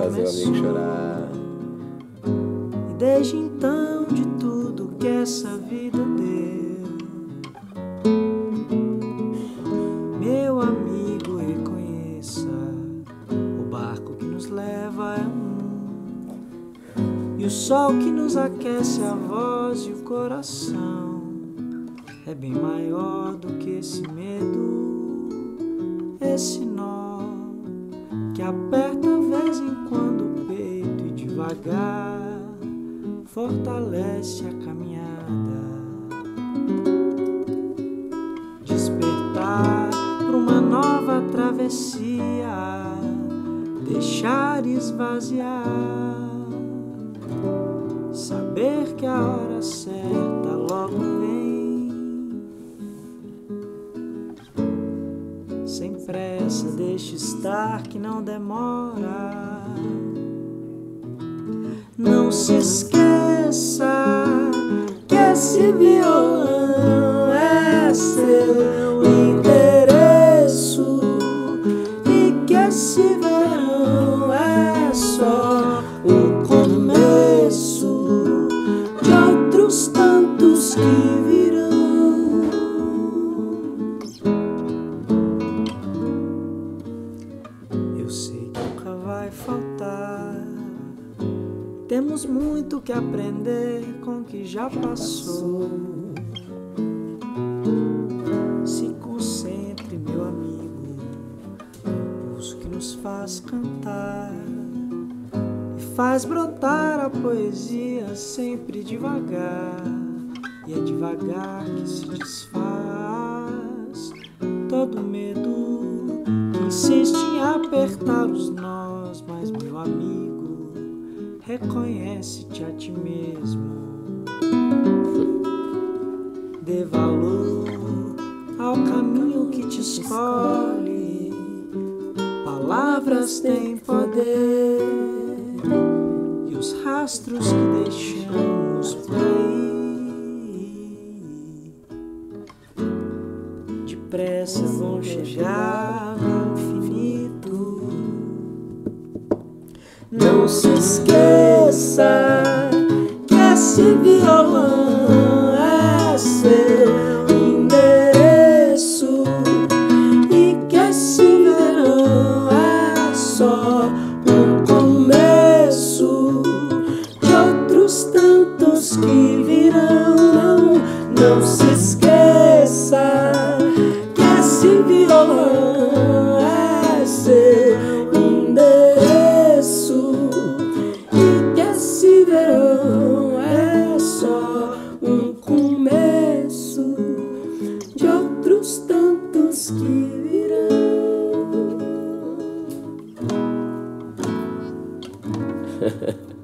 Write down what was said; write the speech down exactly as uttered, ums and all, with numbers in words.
fazer o amigo chorar. E desde então, de tudo que essa vida deu, meu amigo, reconheça: o barco que nos leva é um, e o sol que nos aquece a voz e o coração é bem maior do que esse medo, esse nó que aperta de vez em quando o peito e devagar fortalece a caminhada. Despertar para uma nova travessia, deixar esvaziar, saber que a hora certa logo vem. Sem pressa, deixe estar que não demora. Não se esqueça que esse violão é seu endereço e que esse verão é só o começo de outros tantos que virão. Eu sei que nunca vai faltar. Temos muito que aprender com o que já passou. Se concentre, meu amigo, no pulso que nos faz cantar e faz brotar a poesia sempre devagar. E é devagar que se desfaz todo medo que insiste em apertar os nós. Mas, meu amigo, reconhece-te a ti mesmo. Dê valor ao caminho que te escolhe. Palavras têm poder e os rastros que deixamos por aí depressa vão chegar no infinito. Não se esqueça que esse violão é seu endereço e que esse verão é só um começo de outros tantos que virão. Não, não se esqueça que esse violão é seu endereço e que esse verão é só um começo de outros tantos que virão.